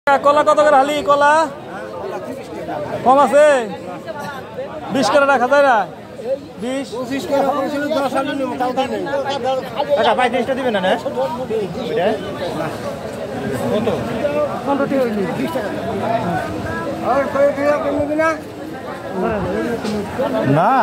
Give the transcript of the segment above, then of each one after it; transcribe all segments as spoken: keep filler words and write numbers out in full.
কলা কত করে হালি? কলা কম আছে, বিশ করে রাখা যায় না? বিশ টাকা পঁয়ত্রিশটা দিবেন না? না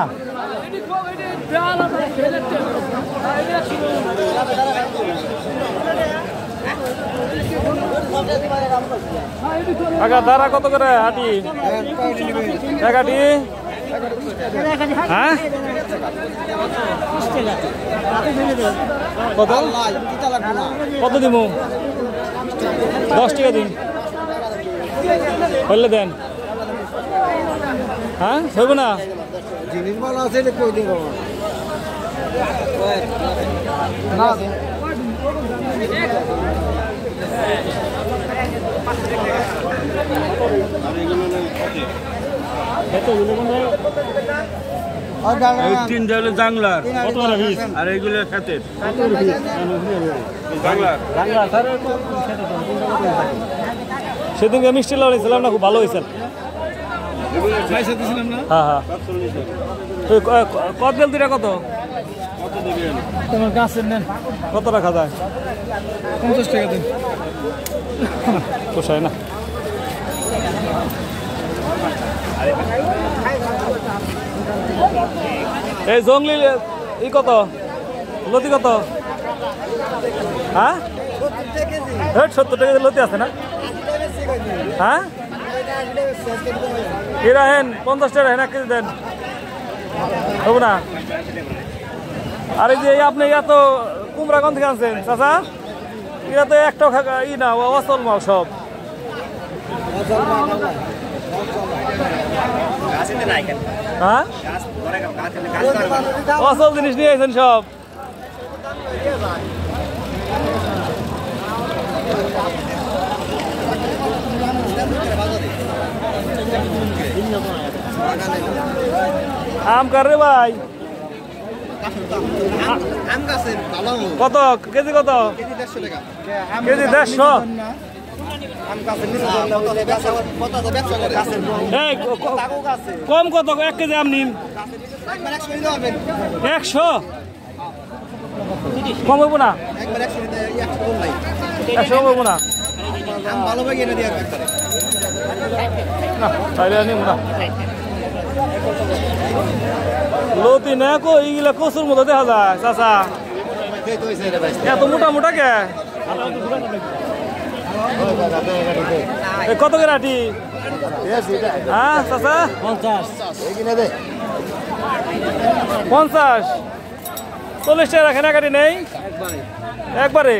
কাকা দাঁড়া কত করে হাঁটি? একাটি হ্যাঁ কত কত দিব? দশ টাকা দিন বললে দেন। হ্যাঁ হইব না? জিনিস ভালো আছে কই দিব তিনটা হলো জাংলার আর এইগুলো খেতের সেদিনকে মিষ্টি লাগাইছিলাম না, খুব ভালো হয়েছে। হ্যাঁ হ্যাঁ কত বেল দুটা কত? তোমার গাছের নেন কত রাখা যায়? পঞ্চাশ টাকা দিন পোষায় না। এই জঙ্গলি ই কত? লতি কত? হ্যাঁ সত্তর টাকা লতি আছে না? হ্যাঁ এরা হেন পঞ্চাশ টাকা হেন এক কেজি দেন হবো না? আর এই যে আপনি এত কুমড়াগঞ্জ থেকে আনছেন চাচা, এরা তো একটাও ই না, অচল মাল সব। হ্যাঁ অচল জিনিস নিয়ে আইছেন সব। আম কার রে ভাই? কত কেজি? কত কেজি? দেড়শো। কম কত? এক কেজি আম নিন একশো। কম হইব না? একশো হইব না? তাইলে নিব না। লতি না কো এইগুলা কচুর মতো দেখা যায় চাচা, এত মোটা মোটা কে? কত করে আটি? হ্যাঁ চাচা পঞ্চাশ। চল্লিশ টাকা রাখেন, একাটি নেই একবারে।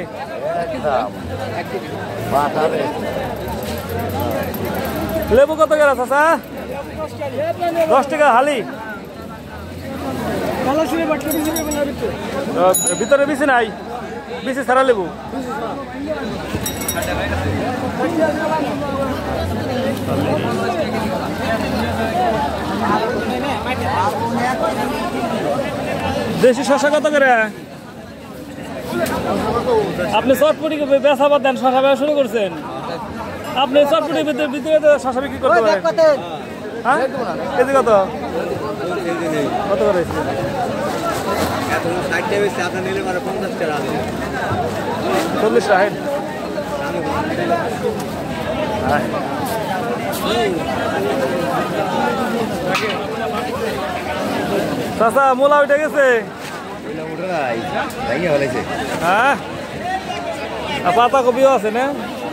লেবু কত করে চাচা? দশ টাকা হালি। ভিতরে বিচি নাই, বিচি ছাড়া লেবু। দেশি শশা কত করে? আপনি চটপটি বেচাবার দেন, শশা বেচা শুরু করছেন আপনি? চটপটির ভিতরে শশা বিক্রি করতে পারেন। হ্যাঁ কেজি কত? কত করে? চল্লিশ টাকা। চাচা মোলা উঠে গেছে? হ্যাঁ পাতা কপিও আছে না?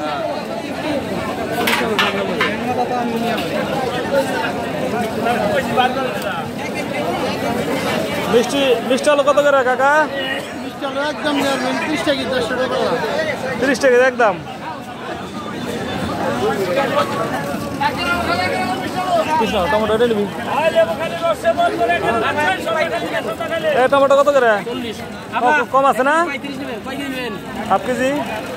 মিষ্টি মিষ্টি আলু কত করে কাকা? একদম তিরিশ টাকা একদম। টমেটো নিবি? টমেটো কত করে? কম আছে না? Half KG?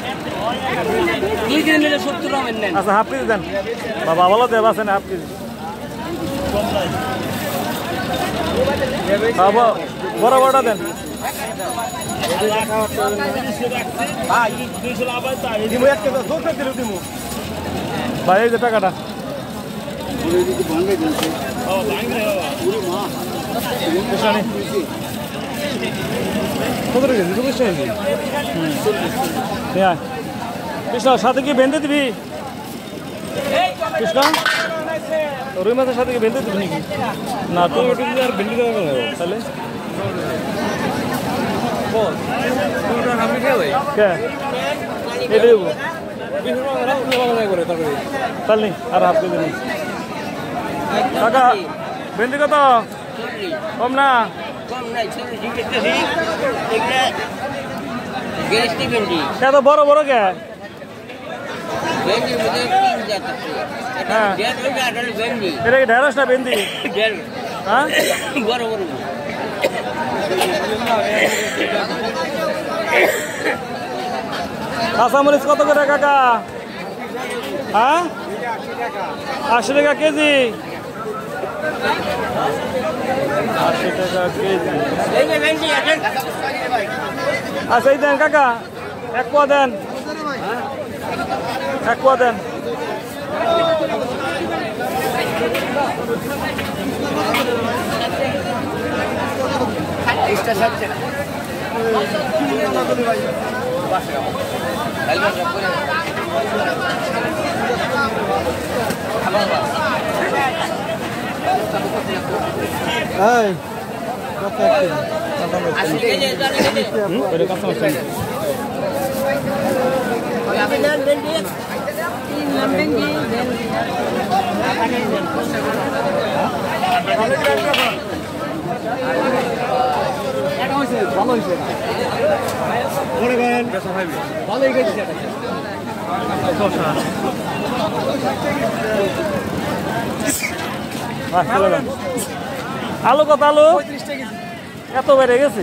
আচ্ছা হাফ কেজি দেন বাবা, ভালো দেব আছে না? হাফ কেজি বড় বড়টা দেন। দিমু এক কেজি, দশ দিলে দিমু। ভাই এই যে টাকাটা কৃষ্ণা নে। কত রেখে দুশো পঁচিশ টাকা কেজি? নিয়ে আয়। কৃষ্ণ সাথে কি বেঁধে দিবি? কৃষ্ণ রুই মাছের সাথে কি বেঁধে দিবি নাকি? না তো আর ভেন্ডি দেওয়া তাহলে কে এটা দেবো তাহলে আর হাফ কেজি নেই। কাকা ভেন্ডি কত কম না? এত বড় বড় কে? হ্যাঁ এটা কি ঢেঁড়স না ভেন্ডি? হ্যাঁ বড় বড় কাঁচামরিচ কত করে কাকা? হ্যাঁ আশি টাকা কেজি। আশি টাকা কেজি। আচ্ছা এই দেন কাকা এক পোয়া দেন, এক পোয়া দেন। এই কত ভালো হয়েছে ভালোই গেছে। আলু কত? আলু এত বেড়ে গেছে।